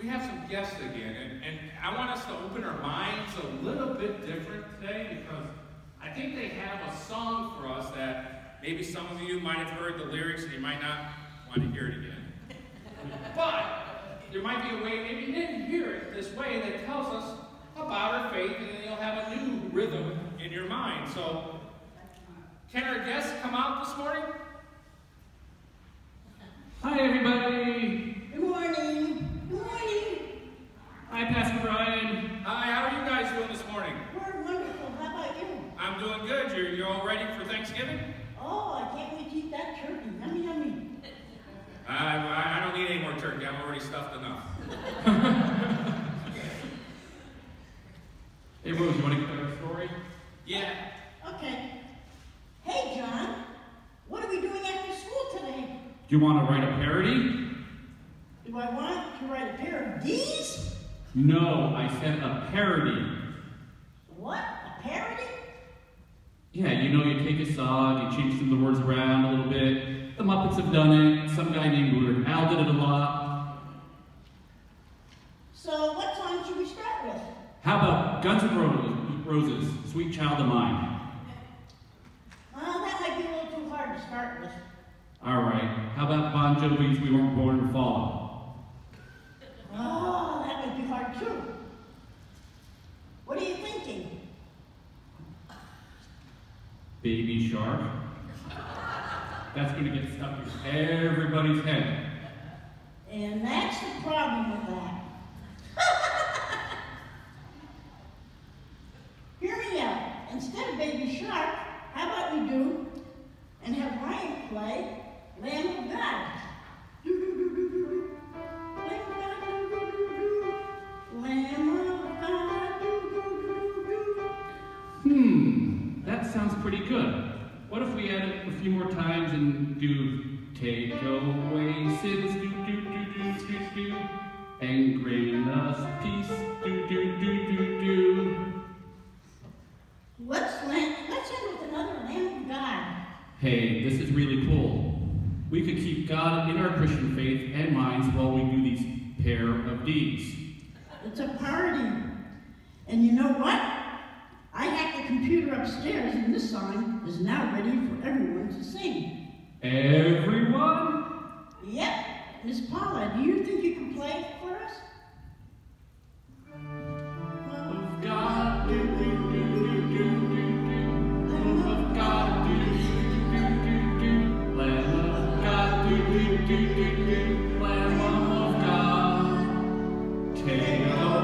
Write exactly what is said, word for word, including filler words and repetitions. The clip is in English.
we have some guests again, and, and I want us to open our minds a little bit different today because I think they have a song for us that maybe some of you might have heard the lyrics and you might not want to hear it again. But there might be a way, maybe you didn't hear it this way, that tells us about our faith, and then you'll have a new rhythm in your mind. So, can our guests come out this morning? Hi, everybody. Good morning. Good morning. Hi, Pastor Brian. Hi, how are you guys doing this morning? We're wonderful. How about you? I'm doing good. You're, you're all ready for Thanksgiving? Oh, I can't wait to eat that turkey. Yummy, yummy. I, I don't need any more turkey. I'm already stuffed enough. Hey, Rose, you want to get our story? Yeah. Okay. Hey, John. What are we doing after school today? Do you want to write a parody? Do I want to write a pair of D's? No, I said a parody. What? A parody? Yeah, you know, you take a song, you change some of the words around a little bit. The Muppets have done it. Some guy named Weird Al did it a lot. So what song should we start with? How about Guns N' Roses, Roses, Sweet Child of Mine? Well, that might be a little too hard to start with. All right. How about Bon Jovi's We Weren't Born to Fall? Oh, that might be hard too. What are you thinking? Baby Shark? That's going to get stuck in everybody's head. And that's the problem with that. Hear me out. Instead of Baby Shark, how about we do and have Ryan play Lamb of God? Do-do-do-do-do-do. Lamb of God, do-do-do-do-do. Lamb of God, do-do-do-do-do. Hmm, that sounds pretty good. What if we add it a few more times and do take away sins, do do do do do do, and grant us peace, do do do do do. Let's land, let's end with another Lamb of God. Hey, this is really cool. We could keep God in our Christian faith and minds while we do these pair of deeds. It's a party. And you know what? I hacked the computer upstairs and this song is now ready for everyone to sing. Everyone? Yep. Miss Paula, do you think you can play it for us? Of God, do do do do do do do. Of God, do do do do do. Lamb of God, do do do do do. Lamb of God, take away.